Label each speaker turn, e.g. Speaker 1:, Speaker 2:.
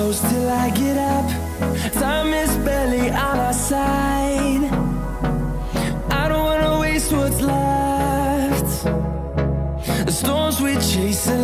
Speaker 1: close till I get up. Time is barely on our side. I don't wanna waste what's left. The storms we chase